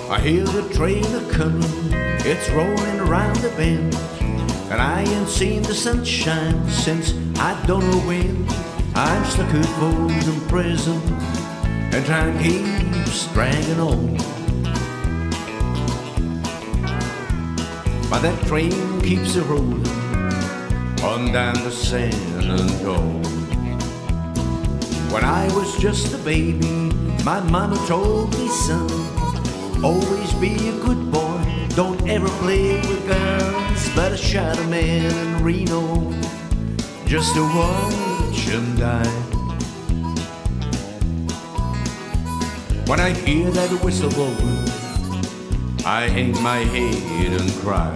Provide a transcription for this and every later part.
I hear the train a-comin', it's rolling around the bend, and I ain't seen the sunshine since I don't know when. I'm stuck at Folsom prison and trying to keep strangling on. But that train keeps a rolling on down to San Antonio. When I was just a baby, my mama told me, son, always be a good boy, don't ever play with guns. But I shot a man in Reno just to watch him die. When I hear that whistle blowing, I hang my head and cry.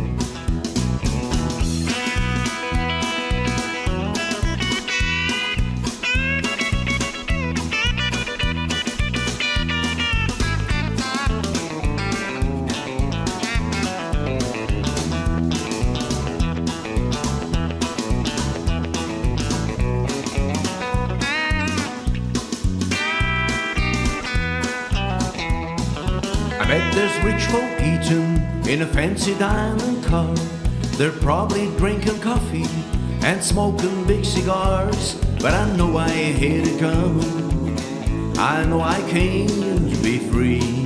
I bet there's rich folk eating in a fancy dining car. They're probably drinking coffee and smoking big cigars. But I know I had it coming, I know I can't be free.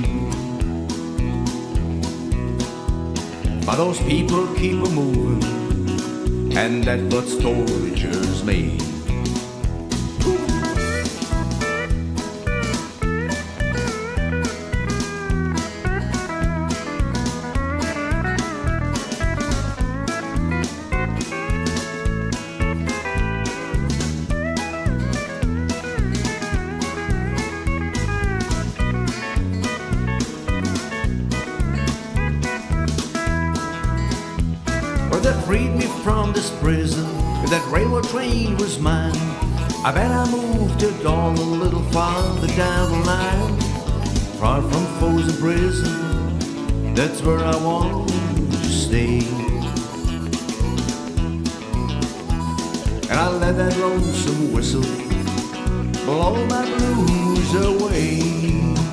But those people keep a moving, and that's what tortures me. That freed me from this prison, if that railroad train was mine, I bet I moved it all a little farther down the line. Far from Folsom prison, that's where I want to stay. And I let that lonesome whistle blow my blues away.